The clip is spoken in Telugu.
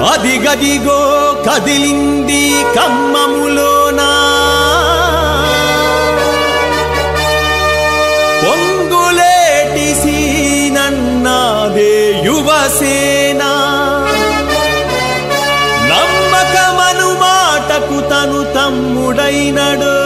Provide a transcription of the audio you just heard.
అదిగదిగో కదిలింది ఖమ్మములోనా పొంగులేటి సీనన్నాదే యువసేన నమ్మకమను మాటకు తను తమ్ముడైనడు